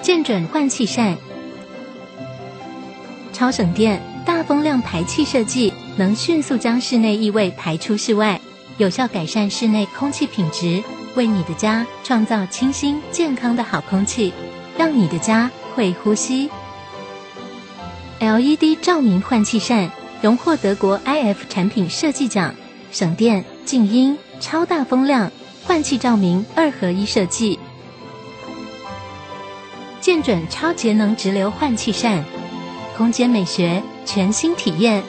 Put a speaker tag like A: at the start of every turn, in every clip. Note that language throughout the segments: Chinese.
A: 建准换气扇，超省电、大风量排气设计，能迅速将室内异味排出室外，有效改善室内空气品质，为你的家创造清新健康的好空气，让你的家会呼吸。LED 照明换气扇荣获德国 IF 产品设计奖，省电、静音、超大风量换气照明2合1设计。建准超节能直流换气扇，空间美学全新体验，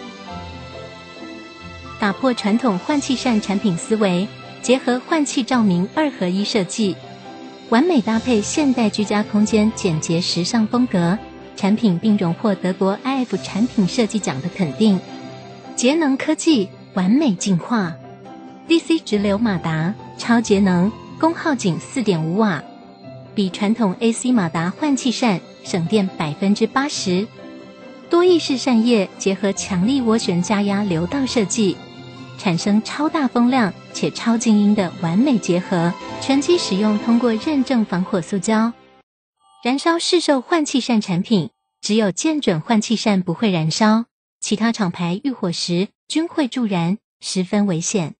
A: 打破传统换气扇产品思维，结合换气照明2合1设计，完美搭配现代居家空间简洁时尚风格，产品并荣获德国 IF 产品设计奖的肯定。节能科技完美进化， DC 直流马达超节能，功耗仅 4.5 瓦，比传统 AC 马达换气扇省电 80%。 多翼式扇叶结合强力涡旋加压流道设计，产生超大风量且超静音的完美结合，全机使用通过认证防火塑胶。燃烧市售换气扇产品，只有建准换气扇不会燃烧，其他厂牌遇火时均会助燃，十分危险。